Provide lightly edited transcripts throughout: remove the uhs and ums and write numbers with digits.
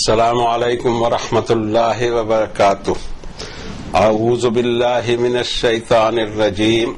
السلام علیکم ورحمۃ اللہ وبرکاتہ۔ اعوذ باللہ من الشیطان الرجیم۔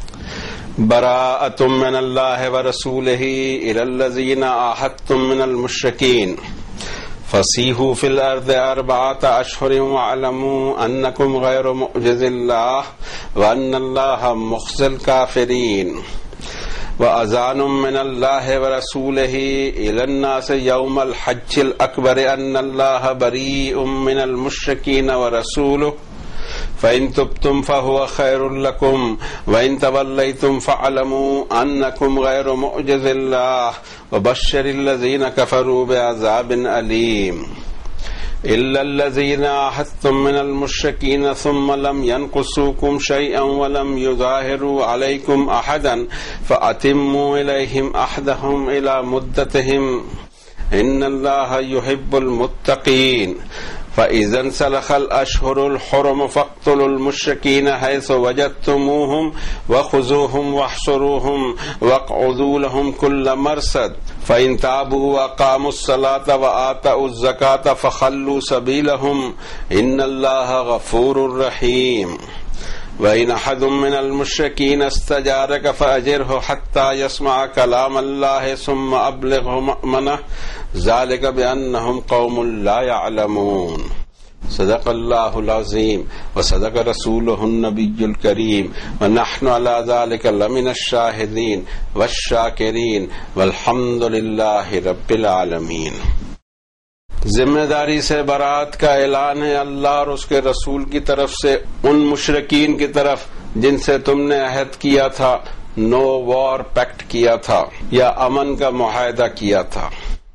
براءۃ من اللہ ورسولہ الی الذین عاہدتم من المشرکین فسیحوا فی الارض اربعۃ اشہر واعلموا انکم غیر معجز اللہ وان اللہ مخزی الکافرین۔ وَأَذَانٌ مِّنَ اللَّهِ وَرَسُولِهِ إِلَى النَّاسِ يَوْمَ الْحَجِّ الْأَكْبَرِ أَنَّ اللَّهَ بَرِيءٌ مِّنَ الْمُشْرِكِينَ وَرَسُولُهُ فَإِن تُبْتُمْ فَهُوَ خَيْرٌ لَّكُمْ وَإِن تَوَلَّيْتُمْ فَاعْلَمُوا أَنَّكُمْ غَيْرُ مُعْجِزِ اللَّهِ وَبَشِّرِ الَّذِينَ كَفَرُوا بِعَذَابٍ أَلِيمٍ۔ إِلَّا الَّذِينَ عَاهَدتُّم مِّنَ الْمُشْرِكِينَ ثُمَّ لَمْ يَنقُصُوكُمْ شَيْئًا وَلَمْ يُظَاهِرُوا عَلَيْكُمْ أَحَدًا فَأَتِمُّوا إِلَيْهِمْ عَهْدَهُمْ إِلَى مُدَّتِهِمْ إِنَّ اللَّهَ يُحِبُّ الْمُتَّقِينَ۔ فَإِذَا انسَلَخَ الْأَشْهُرُ الْحُرُمُ فَاقْتُلُوا الْمُشْرِكِينَ حَيْثُ وَجَدتُّمُوهُمْ وَخُذُوهُمْ وَاحْصُرُوهُمْ وَاقْعُدُوا لَهُمْ كُلَّ مَرْصَدٍ فَإِن تَابُوا وَأَقَامُوا الصَّلَاةَ وَآتَوُا الزَّكَاةَ فَخَلُّوا سَبِيلَهُمْ إِنَّ اللَّهَ غَفُورٌ رَّحِيمٌ۔ وَإِنْ أَحَدٌ مِّنَ الْمُشْرِكِينَ اسْتَجَارَكَ فَأَجِرْهُ حَتَّى يَسْمَعَ كَلَامَ اللَّهِ ثُمَّ أَبْلِغْهُ مَأْمَنَهُ ذَلِكَ بِأَنَّهُمْ قَوْمٌ لَّا يَعْلَمُونَ۔ صدق اللہ العظیم وصدق رسولہ النبی الکریم ونحن علی ذلک لمن الشاہدین والشاکرین والحمد للہ رب العالمین۔ ذمہ داری سے برات کا اعلان ہے اللہ اور اس کے رسول کی طرف سے ان مشرکین کی طرف جن سے تم نے عہد کیا تھا، نو وار پیکٹ کیا تھا یا امن کا معاہدہ کیا تھا۔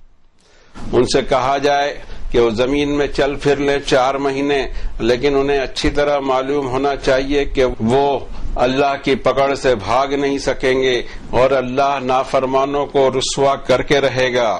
ان سے کہا جائے کہ وہ زمین میں چل پھر لیں 4 مہینے، لیکن انہیں اچھی طرح معلوم ہونا چاہیے کہ وہ اللہ کی پکڑ سے بھاگ نہیں سکیں گے اور اللہ نافرمانوں کو رسوا کر کے رہے گا۔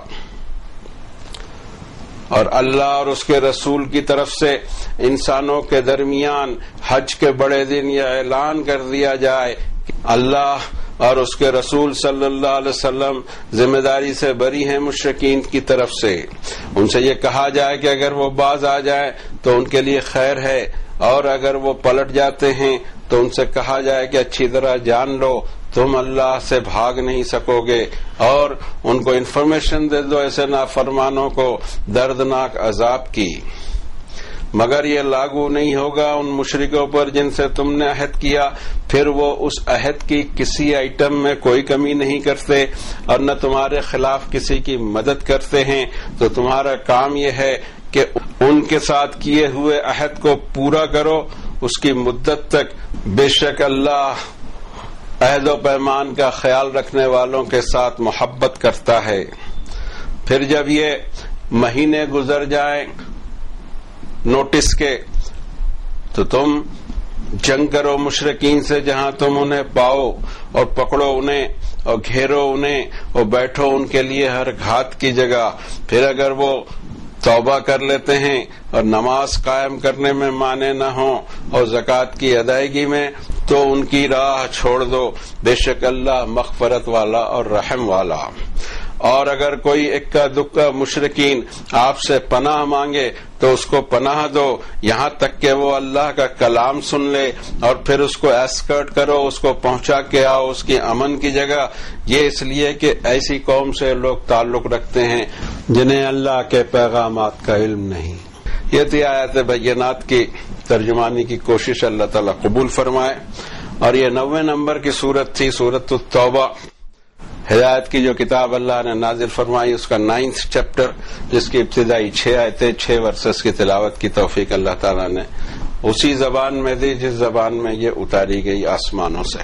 اور اللہ اور اس کے رسول کی طرف سے انسانوں کے درمیان حج کے بڑے دن یہ اعلان کر دیا جائے کہ اللہ اور اس کے رسول صلی اللہ علیہ وسلم ذمہ داری سے بری ہیں مشرکین کی طرف سے۔ ان سے یہ کہا جائے کہ اگر وہ باز آ جائیں تو ان کے لیے خیر ہے، اور اگر وہ پلٹ جاتے ہیں تو ان سے کہا جائے کہ اچھی طرح جان لو تم اللہ سے بھاگ نہیں سکو گے، اور ان کو انفارمیشن دے دو ایسے نافرمانوں کو دردناک عذاب کی۔ مگر یہ لاگو نہیں ہوگا ان مشرکوں پر جن سے تم نے عہد کیا، پھر وہ اس عہد کی کسی آئٹم میں کوئی کمی نہیں کرتے اور نہ تمہارے خلاف کسی کی مدد کرتے ہیں، تو تمہارا کام یہ ہے کہ ان کے ساتھ کیے ہوئے عہد کو پورا کرو اس کی مدت تک۔ بے شک اللہ عہد و پیمان کا خیال رکھنے والوں کے ساتھ محبت کرتا ہے۔ پھر جب یہ مہینے گزر جائیں نوٹس کے تو تم جنگ کرو مشرکین سے جہاں تم انہیں پاؤ، اور پکڑو انہیں اور گھیرو انہیں اور بیٹھو ان کے لیے ہر گھات کی جگہ۔ پھر اگر وہ توبہ کر لیتے ہیں اور نماز قائم کرنے میں مانے نہ ہوں اور زکوٰۃ کی ادائیگی میں، تو ان کی راہ چھوڑ دو، بے شک اللہ مغفرت والا اور رحم والا۔ اور اگر کوئی اکا دکا مشرکین آپ سے پناہ مانگے تو اس کو پناہ دو یہاں تک کہ وہ اللہ کا کلام سن لے، اور پھر اس کو ایسکرٹ کرو، اس کو پہنچا کے آؤ اس کی امن کی جگہ۔ یہ اس لیے کہ ایسی قوم سے لوگ تعلق رکھتے ہیں جنہیں اللہ کے پیغامات کا علم نہیں۔ یہ تھی آیات بینات کی ترجمانی کی کوشش، اللہ تعالیٰ قبول فرمائے۔ اور یہ 90 نمبر کی سورت تھی، سورت التوبہ، ہدایت کی جو کتاب اللہ نے نازل فرمائی، اس کا 9th چیپٹر، جس کی ابتدائی 6 آیتیں 6 ورسز کی تلاوت کی توفیق اللہ تعالیٰ نے اسی زبان میں دی جس زبان میں یہ اتاری گئی آسمانوں سے۔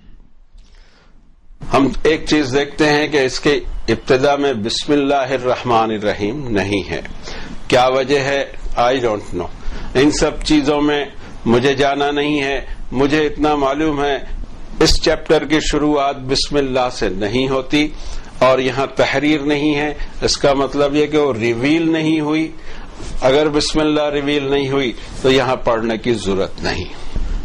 ہم ایک چیز دیکھتے ہیں کہ اس کے ابتدا میں بسم اللہ الرحمن الرحیم نہیں ہے۔ کیا وجہ ہے؟ I don't know. ان سب چیزوں میں مجھے جانا نہیں ہے، مجھے اتنا معلوم ہے اس چیپٹر کی شروعات بسم اللہ سے نہیں ہوتی، اور یہاں تحریر نہیں ہے، اس کا مطلب یہ کہ وہ ریویل نہیں ہوئی۔ اگر بسم اللہ ریویل نہیں ہوئی تو یہاں پڑھنے کی ضرورت نہیں۔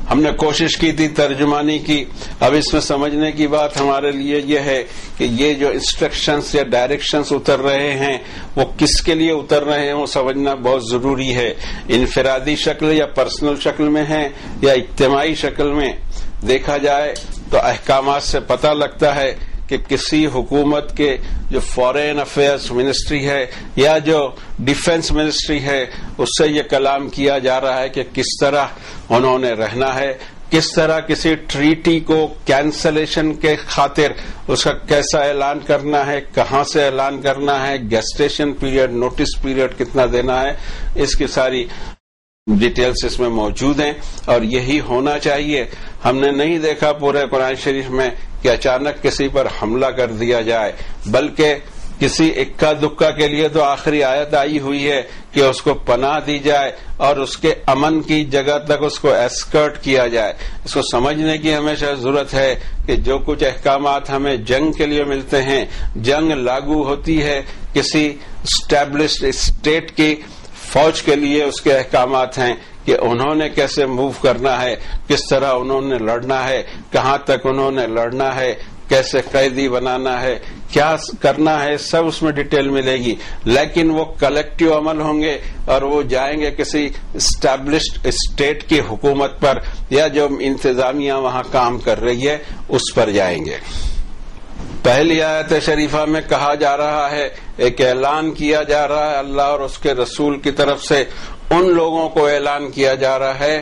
ہم نے کوشش کی تھی ترجمانی کی. اب اس میں سمجھنے کی بات ہمارے لیے یہ ہے کہ یہ جو انسٹرکشنز یا ڈائریکشنز اتر رہے ہیں وہ کس کے لیے اتر رہے ہیں وہ سمجھنا بہت ضروری ہے. انفرادی شکل یا پرسنل شکل میں ہیں یا اجتماعی شکل میں. دیکھا جائے تو احکامات سے پتہ لگتا ہے کہ کسی حکومت کے جو فارن افیئرز منسٹری ہے یا جو ڈیفنس منسٹری ہے اس سے یہ کلام کیا جا رہا ہے کہ کس طرح انہوں نے رہنا ہے، کس طرح کسی ٹریٹی کو کینسلیشن کے خاطر اس کا کیسا اعلان کرنا ہے، کہاں سے اعلان کرنا ہے، گیسٹیشن پیریڈ، نوٹس پیریڈ کتنا دینا ہے، اس کی ساری ڈیٹیلز اس میں موجود ہیں اور یہی ہونا چاہیے. ہم نے نہیں دیکھا پورے قرآن شریف میں کہ اچانک کسی پر حملہ کر دیا جائے، بلکہ کسی اکا دکا کے لیے تو آخری آیت آئی ہوئی ہے کہ اس کو پناہ دی جائے اور اس کے امن کی جگہ تک اس کو ایسکرٹ کیا جائے. اس کو سمجھنے کی ہمیشہ ضرورت ہے کہ جو کچھ احکامات ہمیں جنگ کے لیے ملتے ہیں، جنگ لاگو ہوتی ہے کسی اسٹیبلشڈ اسٹیٹ کی فوج کے لیے، اس کے احکامات ہیں کہ انہوں نے کیسے موو کرنا ہے، کس طرح انہوں نے لڑنا ہے، کہاں تک انہوں نے لڑنا ہے، کیسے قیدی بنانا ہے، کیا کرنا ہے، سب اس میں ڈیٹیل ملے گی. لیکن وہ کلیکٹیو عمل ہوں گے اور وہ جائیں گے کسی اسٹیبلشڈ اسٹیٹ کی حکومت پر یا جو انتظامیہ وہاں کام کر رہی ہے اس پر جائیں گے. پہلی آیت شریفہ میں کہا جا رہا ہے، ایک اعلان کیا جا رہا ہے اللہ اور اس کے رسول کی طرف سے، ان لوگوں کو اعلان کیا جا رہا ہے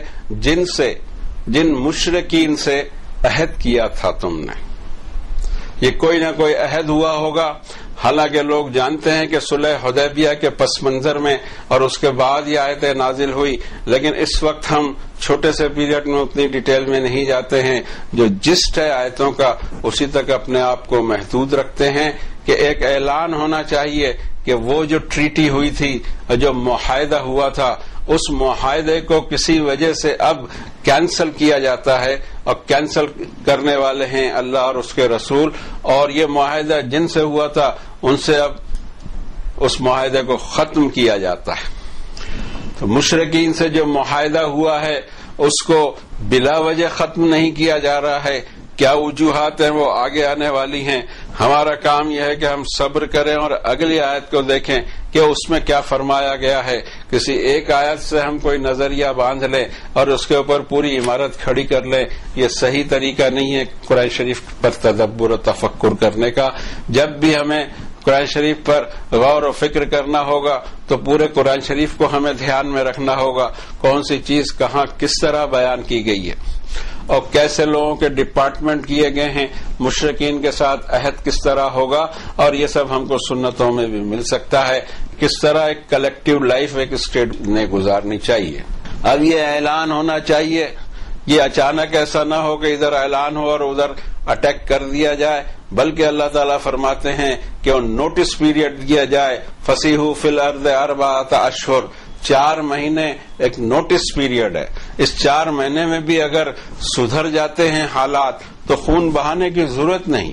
جن مشرکین سے عہد کیا تھا تم نے. یہ کوئی نہ کوئی عہد ہوا ہوگا. حالانکہ لوگ جانتے ہیں کہ صلح حدیبیہ کے پس منظر میں اور اس کے بعد یہ آیتیں نازل ہوئی، لیکن اس وقت ہم چھوٹے سے پیریڈ میں اتنی ڈیٹیل میں نہیں جاتے ہیں. جو جسٹ ہے آیتوں کا اسی تک اپنے آپ کو محدود رکھتے ہیں کہ ایک اعلان ہونا چاہیے کہ وہ جو ٹریٹی ہوئی تھی، جو معاہدہ ہوا تھا، اس معاہدے کو کسی وجہ سے اب کینسل کیا جاتا ہے اور کینسل کرنے والے ہیں اللہ اور اس کے رسول، اور یہ معاہدہ جن سے ہوا تھا ان سے اب اس معاہدے کو ختم کیا جاتا ہے. تو مشرکین سے جو معاہدہ ہوا ہے اس کو بلا وجہ ختم نہیں کیا جا رہا ہے. کیا وجوہات ہیں وہ آگے آنے والی ہیں. ہمارا کام یہ ہے کہ ہم صبر کریں اور اگلی آیت کو دیکھیں کہ اس میں کیا فرمایا گیا ہے. کسی ایک آیت سے ہم کوئی نظریہ باندھ لیں اور اس کے اوپر پوری عمارت کھڑی کر لیں، یہ صحیح طریقہ نہیں ہے قرآن شریف پر تدبر و تفکر کرنے کا. جب بھی ہمیں قرآن شریف پر غور و فکر کرنا ہوگا تو پورے قرآن شریف کو ہمیں دھیان میں رکھنا ہوگا، کون سی چیز کہاں کس طرح بیان کی گئی ہے اور کیسے لوگوں کے ڈپارٹمنٹ کیے گئے ہیں، مشرکین کے ساتھ عہد کس طرح ہوگا، اور یہ سب ہم کو سنتوں میں بھی مل سکتا ہے. کس طرح ایک کلیکٹیو لائف ایک اسٹیٹ نے گزارنی چاہیے. اب یہ اعلان ہونا چاہیے، یہ اچانک ایسا نہ ہو کہ ادھر اعلان ہو اور ادھر اٹیک کر دیا جائے، بلکہ اللہ تعالیٰ فرماتے ہیں کہ نوٹس پیریڈ دیا جائے. فسیحوا فی الارض 4 اشہر، 4 مہینے ایک نوٹس پیریڈ ہے. اس 4 مہینے میں بھی اگر سدھر جاتے ہیں حالات تو خون بہانے کی ضرورت نہیں.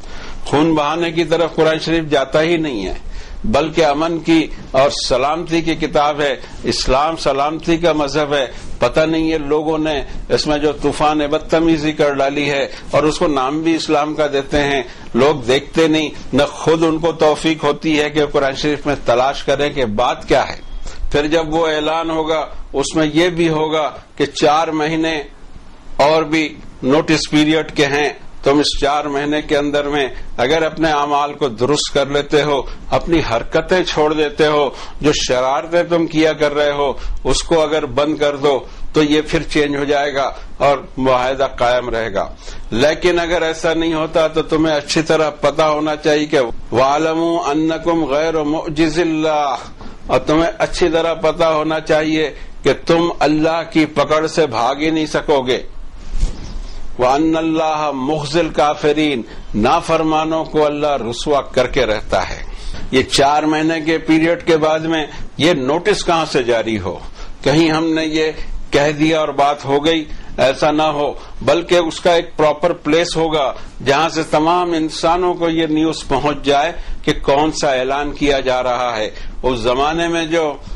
خون بہانے کی طرف قرآن شریف جاتا ہی نہیں ہے، بلکہ امن کی اور سلامتی کی کتاب ہے. اسلام سلامتی کا مذہب ہے. پتہ نہیں ہے لوگوں نے اس میں جو طوفان بدتمیزی کر ڈالی ہے اور اس کو نام بھی اسلام کا دیتے ہیں. لوگ دیکھتے نہیں، نہ خود ان کو توفیق ہوتی ہے کہ قرآن شریف میں تلاش کریں کہ بات کیا ہے. پھر جب وہ اعلان ہوگا اس میں یہ بھی ہوگا کہ 4 مہینے اور بھی نوٹس پیریڈ کے ہیں. تم اس 4 مہینے کے اندر میں اگر اپنے اعمال کو درست کر لیتے ہو، اپنی حرکتیں چھوڑ دیتے ہو، جو شرارتیں تم کیا کر رہے ہو اس کو اگر بند کر دو تو یہ پھر چینج ہو جائے گا اور معاہدہ قائم رہے گا. لیکن اگر ایسا نہیں ہوتا تو تمہیں اچھی طرح پتا ہونا چاہیے کہ وَاعْلَمُوا أَنَّكُمْ غَيْرُ مُعْجِزِ اللَّهِ، اور تمہیں اچھی طرح پتا ہونا چاہیے کہ تم اللہ کی پکڑ سے بھاگ ہی نہیں سکو گے. وَأَنَّ اللَّهَ مُخْزِي الْكَافِرِينَ، نافرمانوں کو اللہ رسوا کر کے رہتا ہے. یہ 4 مہینے کے پیریڈ کے بعد میں یہ نوٹس کہاں سے جاری ہو؟ کہیں ہم نے یہ کہہ دیا اور بات ہو گئی، ایسا نہ ہو، بلکہ اس کا ایک پراپر پلیس ہوگا جہاں سے تمام انسانوں کو یہ نیوز پہنچ جائے کہ کون سا اعلان کیا جا رہا ہے. اس زمانے میں جو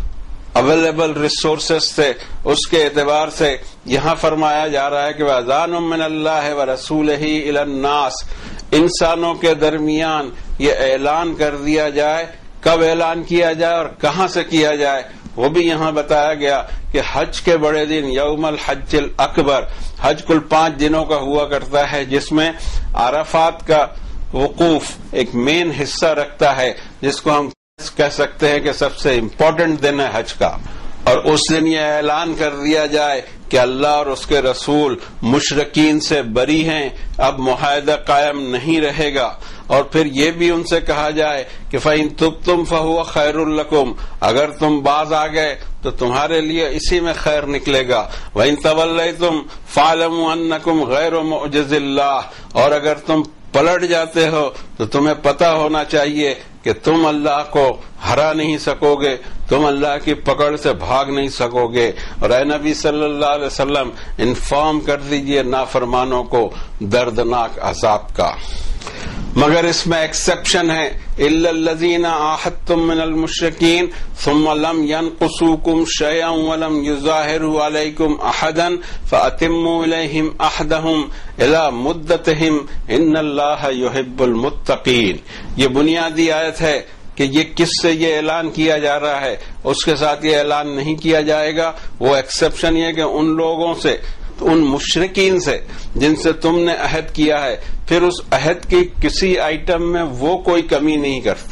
اویلیبل ریسورسز تھے اس کے اعتبار سے یہاں فرمایا جا رہا ہے کہ وَأَذَانٌ مِّنَ اللَّهِ وَرَسُولِهِ إِلَى النَّاسِ، انسانوں کے درمیان یہ اعلان کر دیا جائے. کب اعلان کیا جائے اور کہاں سے کیا جائے وہ بھی یہاں بتایا گیا کہ حج کے بڑے دن یوم الحج الاکبر، حج کل 5 دنوں کا ہوا کرتا ہے جس میں عرفات کا وقوف ایک مین حصہ رکھتا ہے، جس کو ہم کہہ سکتے ہیں کہ سب سے امپورٹنٹ دن ہے حج کا. اور اس دن یہ اعلان کر دیا جائے کہ اللہ اور اس کے رسول مشرکین سے بری ہیں، اب معاہدہ قائم نہیں رہے گا. اور پھر یہ بھی ان سے کہا جائے کہ فَإِن تُبْتُمْ فَهُوَ خَيْرٌ لَكُمْ، اگر تم باز آ گئے تو تمہارے لیے اسی میں خیر نکلے گا. وَإِن تَوَلَّيْتُمْ فَاعْلَمُوا أَنَّكُمْ غَيْرُ مُعْجِزِ اللَّهِ، اور اگر تم پلٹ جاتے ہو تو تمہیں پتا ہونا چاہیے کہ تم اللہ کو ہرا نہیں سکو گے، تم اللہ کی پکڑ سے بھاگ نہیں سکو گے. اور اے نبی صلی اللہ علیہ وسلم انفارم کر دیجئے نافرمانوں کو دردناک عذاب کا. مگر اس میں ایکسپشن ہے الا الذین عاہدتم من المشرکین ثم لم ينقصوکم شیئا ولم یظاہروا علیکم احدا فاتموا الیہم عہدہم الی مدتہم ان اللہ یحب المتقین. یہ بنیادی آیت ہے کہ یہ کس سے یہ اعلان کیا جا رہا ہے، اس کے ساتھ یہ اعلان نہیں کیا جائے گا. وہ ایکسپشن یہ کہ ان لوگوں سے، ان مشرکین سے جن سے تم نے عہد کیا ہے، پھر اس عہد کی کسی آئٹم میں وہ کوئی کمی نہیں کرتے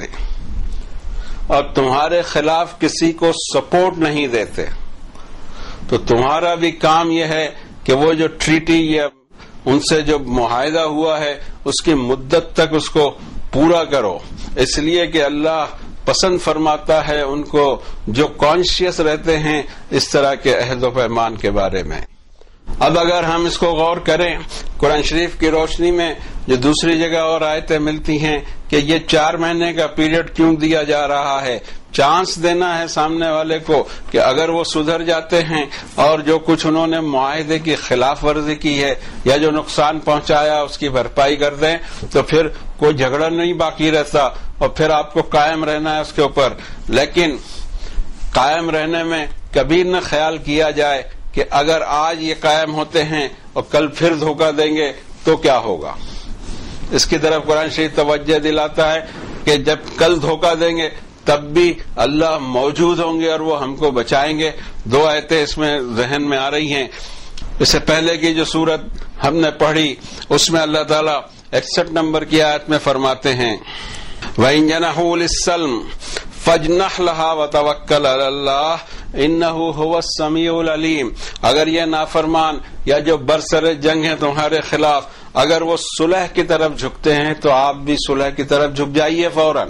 اور تمہارے خلاف کسی کو سپورٹ نہیں دیتے. تو تمہارا بھی کام یہ ہے کہ وہ جو ٹریٹی یا ان سے جو معاہدہ ہوا ہے اس کی مدت تک اس کو پورا کرو، اس لیے کہ اللہ پسند فرماتا ہے ان کو جو کانشیس رہتے ہیں اس طرح کے عہد و پیمان کے بارے میں. اب اگر ہم اس کو غور کریں قرآن شریف کی روشنی میں جو دوسری جگہ اور آیتیں ملتی ہیں کہ یہ 4 مہینے کا پیریڈ کیوں دیا جا رہا ہے، چانس دینا ہے سامنے والے کو کہ اگر وہ سدھر جاتے ہیں اور جو کچھ انہوں نے معاہدے کی خلاف ورزی کی ہے یا جو نقصان پہنچایا اس کی بھرپائی کر دیں تو پھر کوئی جھگڑا نہیں باقی رہتا اور پھر آپ کو قائم رہنا ہے اس کے اوپر. لیکن قائم رہنے میں کبھی نہ خیال کیا جائے کہ اگر آج یہ قائم ہوتے ہیں اور کل پھر دھوکہ دیں گے تو کیا ہوگا. اس کی طرف قرآن شریف توجہ دلاتا ہے کہ جب کل دھوکہ دیں گے تب بھی اللہ موجود ہوں گے اور وہ ہم کو بچائیں گے. 2 آیتیں اس میں ذہن میں آ رہی ہیں. اس سے پہلے کی جو سورت ہم نے پڑھی اس میں اللہ تعالیٰ 61 نمبر کی آیت میں فرماتے ہیں وَإِن جَنَحُوا لِلسَّلْمِ فَاجْنَحْ لَهَا وَتَوَكَّلْ عَلَى اللَّهِ إِنَّهُ هُوَ السَّمِيعُ الْعَلِيمُ. اگر یہ نافرمان یا جو برسر جنگ ہیں تمہارے خلاف اگر وہ صلح کی طرف جھکتے ہیں تو آپ بھی صلح کی طرف جھک جائیے فوراً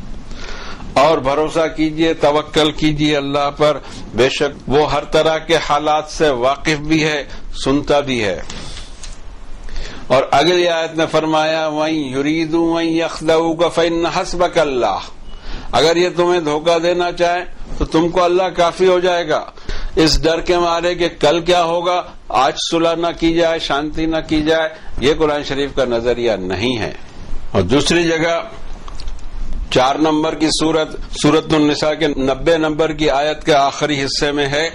اور بھروسہ کیجئے، توکل کیجئے اللہ پر، بے شک وہ ہر طرح کے حالات سے واقف بھی ہے، سنتا بھی ہے. اور اگلی آیت میں فرمایا وَإِن يُرِيدُوا أَن يَخْدَعُوكَ فَإِنَّ حَسْبَكَ اللَّهُ. اگر یہ تمہیں دھوکہ دینا چاہے تو تم کو اللہ کافی ہو جائے گا، اس ڈر کے مارے کہ کل کیا ہوگا، آج صلح نہ کی جائے، شانتی نہ کی جائے. یہ قرآن شریف کا نظریہ نہیں ہے. اور دوسری جگہ 4 نمبر کی سورۃ النساء کے 90 نمبر کی آیت کے آخری حصے میں ہے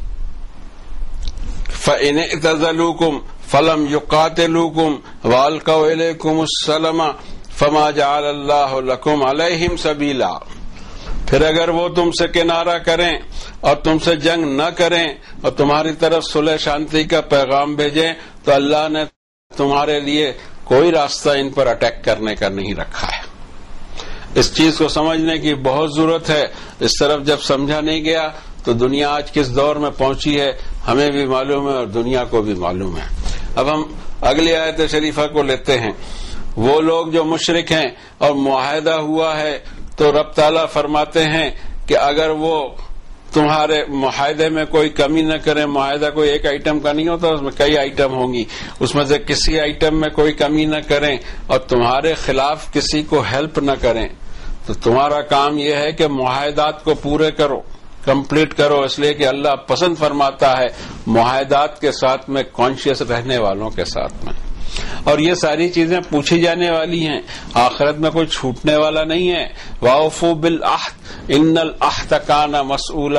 فَإِنِ اعْتَزَلُوكُمْ فَلَمْ يُقَاتِلُوكُمْ وَأَلْقَوْا إِلَيْكُمُ السَّلَمَ فَمَا جَعَلَ اللَّهُ لَكُمْ عَلَيْهِمْ سَبِيلًا. پھر اگر وہ تم سے کنارہ کریں اور تم سے جنگ نہ کریں اور تمہاری طرف صلح شانتی کا پیغام بھیجیں تو اللہ نے تمہارے لیے کوئی راستہ ان پر اٹیک کرنے کا نہیں رکھا ہے. اس چیز کو سمجھنے کی بہت ضرورت ہے. اس طرف جب سمجھا نہیں گیا تو دنیا آج کس دور میں پہنچی ہے ہمیں بھی معلوم ہے اور دنیا کو بھی معلوم ہے. اب ہم اگلی آیت شریفہ کو لیتے ہیں. وہ لوگ جو مشرک ہیں اور معاہدہ ہوا ہے تو رب تعالیٰ فرماتے ہیں کہ اگر وہ تمہارے معاہدے میں کوئی کمی نہ کریں، معاہدہ کوئی ایک آئٹم کا نہیں ہوتا، اس میں کئی آئٹم ہوں گی، اس میں سے کسی آئٹم میں کوئی کمی نہ کریں اور تمہارے خلاف کسی کو ہیلپ نہ کریں تو تمہارا کام یہ ہے کہ معاہدات کو پورے کرو، کمپلیٹ کرو، اس لیے کہ اللہ پسند فرماتا ہے معاہدات کے ساتھ میں کانشیس رہنے والوں کے ساتھ میں. اور یہ ساری چیزیں پوچھی جانے والی ہیں، آخرت میں کوئی چھوٹنے والا نہیں ہے. وَأَوْفُوا بِالْعَهْدِ إِنَّ الْعَهْدَ كَانَ مَسْئُولًا.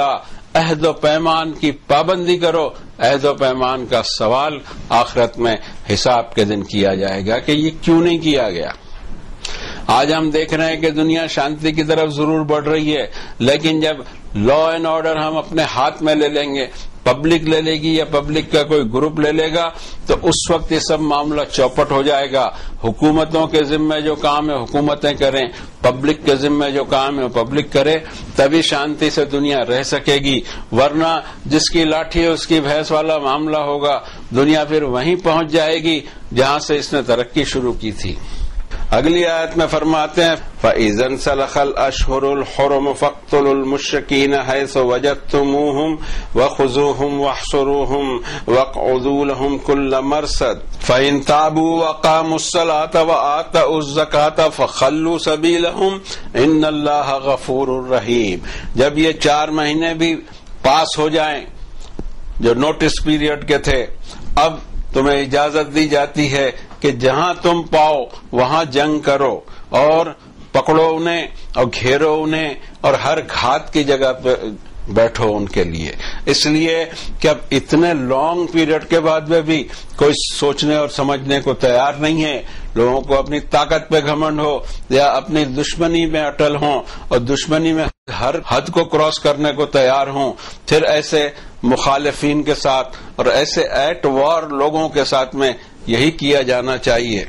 عہد و پیمان کی پابندی کرو. عہد و پیمان کا سوال آخرت میں حساب کے دن کیا جائے گا کہ یہ کیوں نہیں کیا گیا. آج ہم دیکھ رہے ہیں کہ دنیا شانتی کی طرف ضرور بڑھ رہی ہے، لیکن جب لا اینڈ آرڈر ہم اپنے ہاتھ میں لے لیں گے، پبلک لے لے گی یا پبلک کا کوئی گروپ لے لے گا، تو اس وقت یہ سب معاملہ چوپٹ ہو جائے گا. حکومتوں کے ذمہ جو کام ہے حکومتیں کریں، پبلک کے ذمہ جو کام ہے پبلک کرے، تبھی شانتی سے دنیا رہ سکے گی. ورنہ جس کی لاٹھی ہے اس کی بھینس والا معاملہ ہوگا. دنیا پھر وہیں پہنچ جائے گی جہاں سے اس نے ترقی شروع کی تھی. اگلی آیت میں فرماتے ہیں فَإِذَا انْسَلَخَ الْأَشْهُرُ الْحُرُمُ فَاقْتُلُوا الْمُشْرِكِينَ حَيْثُ وَجَدتُّمُوهُمْ وَخُذُوهُمْ وَاحْصُرُوهُمْ وَاقْعُدُوا لَهُمْ كُلَّ مَرْصَدٍ فَإِنْ تَابُوا وَأَقَامُوا الصَّلَاةَ وَآتَوُا الزَّكَاةَ فَخَلُّوا سَبِيلَهُمْ إِنَّ اللَّهَ غَفُورٌ رَحِيمٌ. جب یہ 4 مہینے بھی پاس ہو جائیں جو نوٹس پیریڈ کے تھے، اب تمہیں اجازت دی جاتی ہے کہ جہاں تم پاؤ وہاں جنگ کرو اور پکڑو انہیں اور گھیرو انہیں اور ہر گھات کی جگہ پہ بیٹھو ان کے لیے. اس لیے کہ اب اتنے لانگ پیریڈ کے بعد میں بھی کوئی سوچنے اور سمجھنے کو تیار نہیں ہے. لوگوں کو اپنی طاقت پہ گھمنڈ ہو یا اپنی دشمنی میں اٹل ہوں اور دشمنی میں ہر حد کو کراس کرنے کو تیار ہوں. پھر ایسے مخالفین کے ساتھ اور ایسے ایٹ وار لوگوں کے ساتھ میں یہی کیا جانا چاہیے.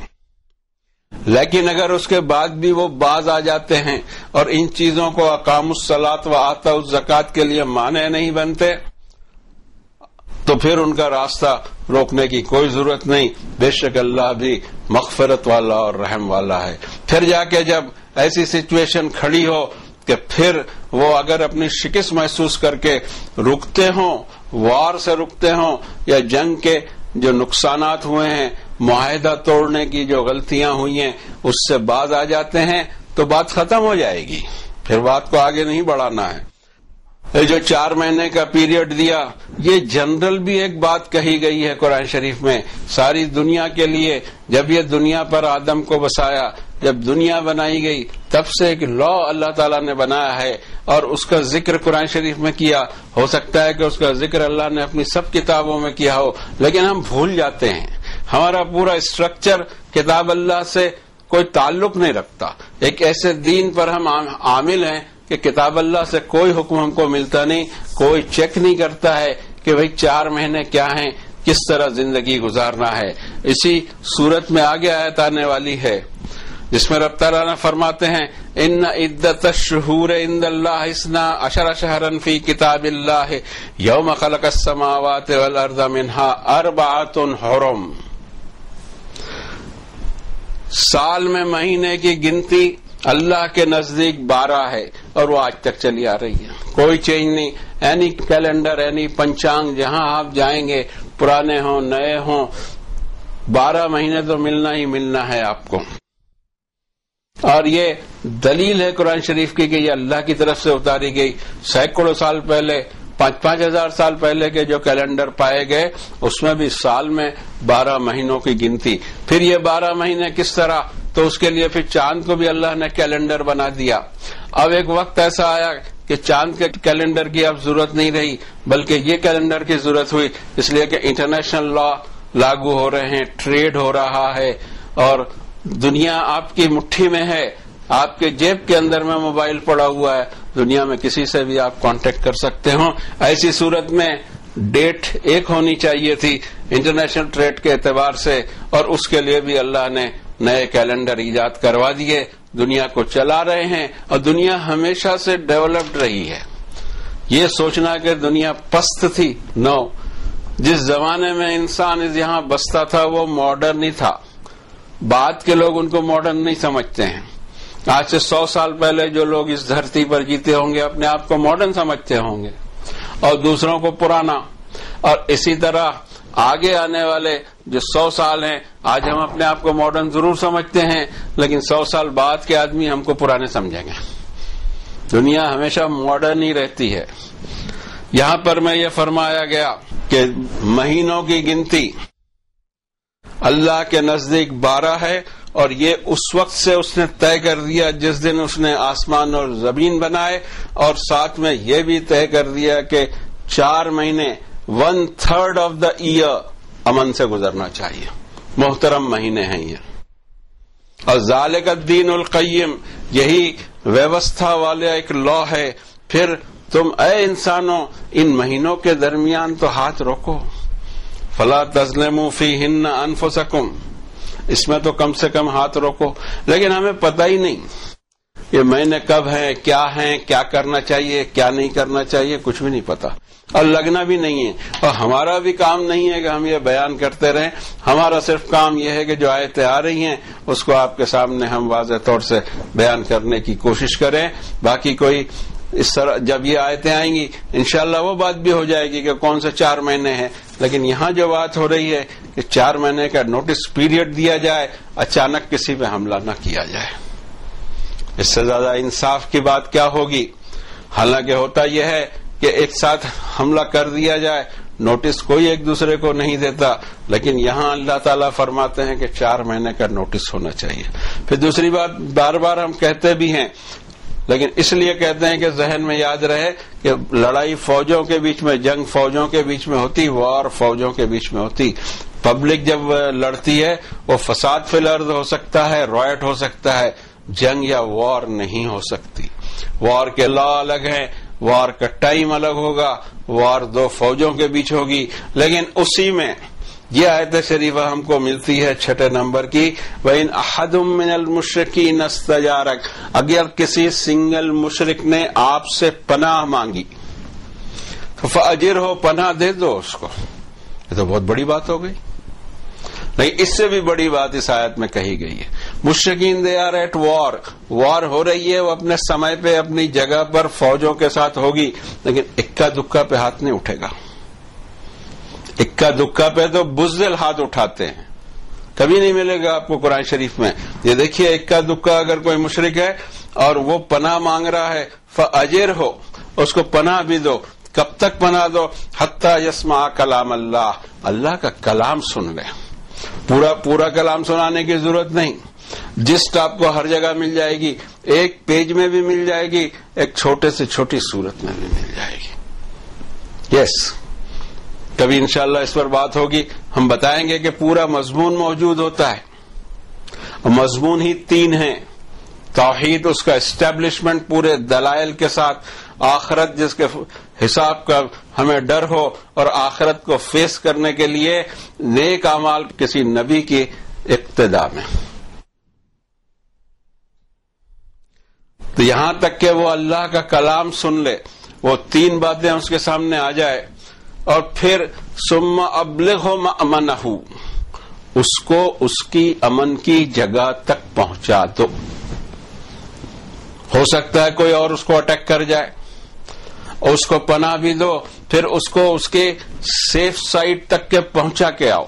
لیکن اگر اس کے بعد بھی وہ باز آ جاتے ہیں اور ان چیزوں کو اقاموا الصلاۃ وآتوا الزکوٰۃ کے لیے مانع نہیں بنتے تو پھر ان کا راستہ روکنے کی کوئی ضرورت نہیں. بے شک اللہ بھی مغفرت والا اور رحم والا ہے. پھر جا کے جب ایسی سچویشن کھڑی ہو کہ پھر وہ اگر اپنی شکست محسوس کر کے رکتے ہوں، وار سے رکتے ہوں یا جنگ کے جو نقصانات ہوئے ہیں، معاہدہ توڑنے کی جو غلطیاں ہوئی ہیں اس سے باز آ جاتے ہیں تو بات ختم ہو جائے گی. پھر بات کو آگے نہیں بڑھانا ہے. یہ جو 4 مہینے کا پیریڈ دیا، یہ جنرل بھی ایک بات کہی گئی ہے قرآن شریف میں ساری دنیا کے لیے. جب یہ دنیا پر آدم کو بسایا، جب دنیا بنائی گئی، تب سے ایک لا اللہ تعالیٰ نے بنایا ہے اور اس کا ذکر قرآن شریف میں کیا. ہو سکتا ہے کہ اس کا ذکر اللہ نے اپنی سب کتابوں میں کیا ہو، لیکن ہم بھول جاتے ہیں. ہمارا پورا اسٹرکچر کتاب اللہ سے کوئی تعلق نہیں رکھتا. ایک ایسے دین پر ہم عامل ہیں کہ کتاب اللہ سے کوئی حکم ہم کو ملتا نہیں، کوئی چیک نہیں کرتا ہے کہ بھئی 4 مہینے کیا ہیں، کس طرح زندگی گزارنا ہے. اسی صورت میں آگے آیت آنے والی ہے جس میں رب تعالیٰ نے فرماتے ہیں ان عدت الشہور عند اللہ 12 شہرا فی کتاب اللہ یوم خلق السماوات والارض منها 4 حرم. سال میں مہینے کی گنتی اللہ کے نزدیک 12 ہے اور وہ آج تک چلی آ رہی ہے، کوئی چینج نہیں. اینی کیلنڈر، اینی پنچانگ جہاں آپ جائیں گے، پرانے ہوں نئے ہوں، 12 مہینے تو ملنا ہی ملنا ہے آپ کو. اور یہ دلیل ہے قرآن شریف کی کہ یہ اللہ کی طرف سے اتاری گئی. سینکڑوں سال پہلے، 5,000 5,000 سال پہلے کے جو کیلنڈر پائے گئے اس میں بھی سال میں 12 مہینوں کی گنتی. پھر یہ 12 مہینے کس طرح، تو اس کے لیے پھر چاند کو بھی اللہ نے کیلنڈر بنا دیا. اب ایک وقت ایسا آیا کہ چاند کے کیلنڈر کی اب ضرورت نہیں رہی، بلکہ یہ کیلنڈر کی ضرورت ہوئی، اس لیے کہ انٹرنیشنل لا لاگو ہو رہے ہیں، ٹریڈ ہو رہا ہے اور دنیا آپ کی مٹھی میں ہے. آپ کے جیب کے اندر میں موبائل پڑا ہوا ہے، دنیا میں کسی سے بھی آپ کانٹیکٹ کر سکتے ہوں. ایسی صورت میں ڈیٹ ایک ہونی چاہیے تھی انٹرنیشنل ٹریڈ کے اعتبار سے، اور اس کے لیے بھی اللہ نے نئے کیلنڈر ایجاد کروا دیے. دنیا کو چلا رہے ہیں اور دنیا ہمیشہ سے ڈیولپڈ رہی ہے. یہ سوچنا کہ دنیا پست تھی، نو. جس زمانے میں انسان یہاں بستا تھا وہ ماڈرن ہی تھا. بعد کے لوگ ان کو ماڈرن نہیں سمجھتے ہیں. آج سے 100 سال پہلے جو لوگ اس دھرتی پر جیتے ہوں گے اپنے آپ کو ماڈرن سمجھتے ہوں گے اور دوسروں کو پرانا. اور اسی طرح آگے آنے والے جو 100 سال ہیں، آج ہم اپنے آپ کو ماڈرن ضرور سمجھتے ہیں لیکن 100 سال بعد کے آدمی ہم کو پرانے سمجھیں گے. دنیا ہمیشہ ماڈرن ہی رہتی ہے. یہاں پر میں یہ فرمایا گیا کہ مہینوں کی گنتی اللہ کے نزدیک 12 ہے اور یہ اس وقت سے اس نے طے کر دیا جس دن اس نے آسمان اور زمین بنائے، اور ساتھ میں یہ بھی طے کر دیا کہ 4 مہینے 1/3 آف دا ایئر امن سے گزرنا چاہیے. محترم مہینے ہیں یہ. اور ذالک الدین القیم، یہی ویوستھا والا ایک لا ہے. پھر تم اے انسانوں ان مہینوں کے درمیان تو ہاتھ روکو. فلا تظلموا فیہن انفسکم، اس میں تو کم سے کم ہاتھ روکو. لیکن ہمیں پتہ ہی نہیں یہ مہینے کب ہیں، کیا کرنا چاہیے، کیا نہیں کرنا چاہیے، کچھ بھی نہیں پتا، اور لگنا بھی نہیں ہے. اور ہمارا بھی کام نہیں ہے کہ ہم یہ بیان کرتے رہیں. ہمارا صرف کام یہ ہے کہ جو آیتیں آ رہی ہیں اس کو آپ کے سامنے ہم واضح طور سے بیان کرنے کی کوشش کریں. باقی کوئی اس طرح جب یہ آیتیں آئیں گی انشاءاللہ وہ بات بھی ہو جائے گی کہ کون سے 4 مہینے ہیں. لیکن یہاں جو بات ہو رہی ہے کہ 4 مہینے کا نوٹس پیریڈ دیا جائے، اچانک کسی پہ حملہ نہ کیا جائے. اس سے زیادہ انصاف کی بات کیا ہوگی؟ حالانکہ ہوتا یہ ہے کہ ایک ساتھ حملہ کر دیا جائے، نوٹس کوئی ایک دوسرے کو نہیں دیتا، لیکن یہاں اللہ تعالیٰ فرماتے ہیں کہ 4 مہینے کا نوٹس ہونا چاہیے. پھر دوسری بات بار بار ہم کہتے بھی ہیں، لیکن اس لیے کہتے ہیں کہ ذہن میں یاد رہے کہ لڑائی فوجوں کے بیچ میں، جنگ فوجوں کے بیچ میں ہوتی، وار فوجوں کے بیچ میں ہوتی. پبلک جب لڑتی ہے وہ فساد فی الارض ہو سکتا ہے، رائٹ ہو سکتا ہے، جنگ یا وار نہیں ہو سکتی. وار کے لا الگ ہیں، وار کا ٹائم الگ ہوگا، وار 2 فوجوں کے بیچ ہوگی. لیکن اسی میں یہ آیت شریفہ ہم کو ملتی ہے 6 نمبر کی، وَإِنْ أَحَدٌ مِّنَ الْمُشْرِكِينَ اسْتَجَارَكَ، اگر کسی سنگل مشرک نے آپ سے پناہ مانگی فَأَجِرْهُ، پناہ دے دو اس کو. یہ تو بہت بڑی بات ہو گئی. لیکن اس سے بھی بڑی بات اس آیت میں کہی گئی ہے. مشرکین دے آر ایٹ وار ہو رہی ہے، وہ اپنے سمے پہ اپنی جگہ پر فوجوں کے ساتھ ہوگی، لیکن اکا دکا پہ ہاتھ نہیں اٹھے گا. اکا دکا پہ تو بزدل ہاتھ اٹھاتے ہیں، کبھی نہیں ملے گا آپ کو قرآن شریف میں. یہ دیکھیے اکا دکا اگر کوئی مشرک ہے اور وہ پناہ مانگ رہا ہے، فَأَجِرْهُ، اس کو پناہ بھی دو. کب تک پناہ دو؟ حَتَّى يَسْمَعَ کلام اللہ کا کلام سن لے. پورا کلام سنانے کی ضرورت نہیں. جسٹ آپ کو ہر جگہ مل جائے گی، ایک پیج میں بھی مل جائے گی، ایک چھوٹے سے چھوٹی صورت میں بھی مل جائے گی. یس، کبھی انشاءاللہ اس پر بات ہوگی، ہم بتائیں گے کہ پورا مضمون موجود ہوتا ہے. مضمون ہی 3 ہیں. توحید، اس کا اسٹیبلشمنٹ پورے دلائل کے ساتھ، آخرت جس کے حساب کا ہمیں ڈر ہو، اور آخرت کو فیس کرنے کے لیے نیک اعمال کسی نبی کی اقتداء میں. تو یہاں تک کہ وہ اللہ کا کلام سن لے، وہ 3 باتیں اس کے سامنے آ جائے، اور پھر ثم ابلغہ مأمنہ، اس کو اس کی امن کی جگہ تک پہنچا دو. ہو سکتا ہے کوئی اور اس کو اٹیک کر جائے، اور اس کو پناہ بھی دو، پھر اس کو اس کے سیف سائٹ تک کے پہنچا کے آؤ.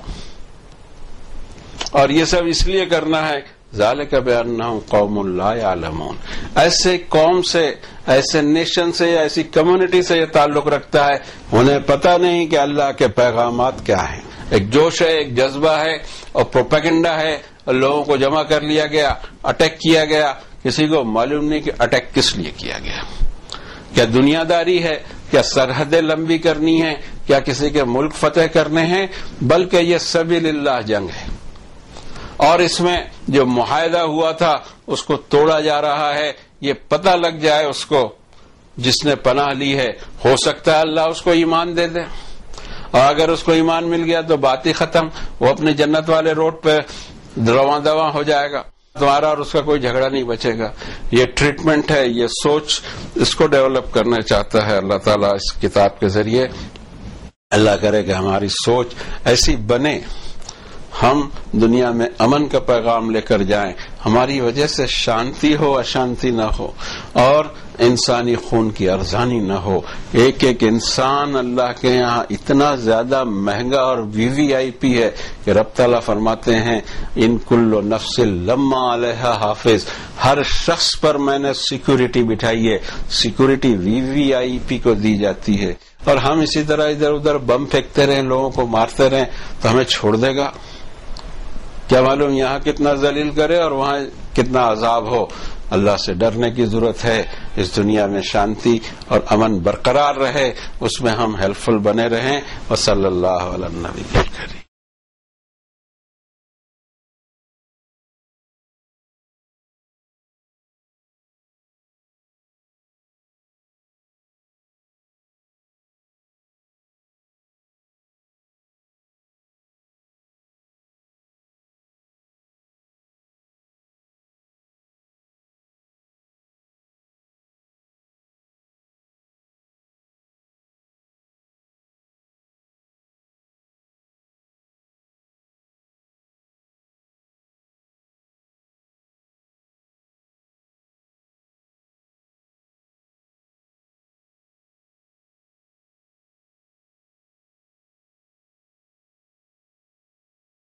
اور یہ سب اس لیے کرنا ہے، ذالک بأنہم قوم لا یعلمون، ایسے قوم سے، ایسے نیشن سے یا ایسی کمیونٹی سے یہ تعلق رکھتا ہے، انہیں پتہ نہیں کہ اللہ کے پیغامات کیا ہیں. ایک جوش ہے، ایک جذبہ ہے، اور پروپیگنڈا ہے، اور لوگوں کو جمع کر لیا گیا، اٹیک کیا گیا. کسی کو معلوم نہیں کہ اٹیک کس لیے کیا گیا. کیا دنیا داری ہے؟ کیا سرحدیں لمبی کرنی ہے؟ کیا کسی کے ملک فتح کرنے ہیں؟ بلکہ یہ سبیل اللہ جنگ ہے، اور اس میں جو معاہدہ ہوا تھا اس کو توڑا جا رہا ہے. یہ پتہ لگ جائے اس کو جس نے پناہ لی ہے، ہو سکتا ہے اللہ اس کو ایمان دے دے، اور اگر اس کو ایمان مل گیا تو بات ہی ختم، وہ اپنے جنت والے روڈ پہ رواں دواں ہو جائے گا، تمہارا اور اس کا کوئی جھگڑا نہیں بچے گا. یہ ٹریٹمنٹ ہے، یہ سوچ، اس کو ڈیولپ کرنا چاہتا ہے اللہ تعالیٰ اس کتاب کے ذریعے. اللہ کرے کہ ہماری سوچ ایسی بنے، ہم دنیا میں امن کا پیغام لے کر جائیں، ہماری وجہ سے شانتی ہو، اشانتی نہ ہو، اور انسانی خون کی ارزانی نہ ہو. ایک ایک انسان اللہ کے یہاں اتنا زیادہ مہنگا اور VVIP ہے کہ رب تعالیٰ فرماتے ہیں ان کل نفس لما علیہا حافظ، ہر شخص پر میں نے سیکورٹی بٹھائی ہے. سیکورٹی VVIP کو دی جاتی ہے، اور ہم اسی طرح ادھر ادھر بم پھینکتے رہیں، لوگوں کو مارتے رہیں تو ہمیں چھوڑ دے گا؟ کیا معلوم یہاں کتنا ذلیل کرے اور وہاں کتنا عذاب ہو. اللہ سے ڈرنے کی ضرورت ہے. اس دنیا میں شانتی اور امن برقرار رہے، اس میں ہم ہیلپ فل بنے رہیں. وصلی اللہ علی النبی الکریم.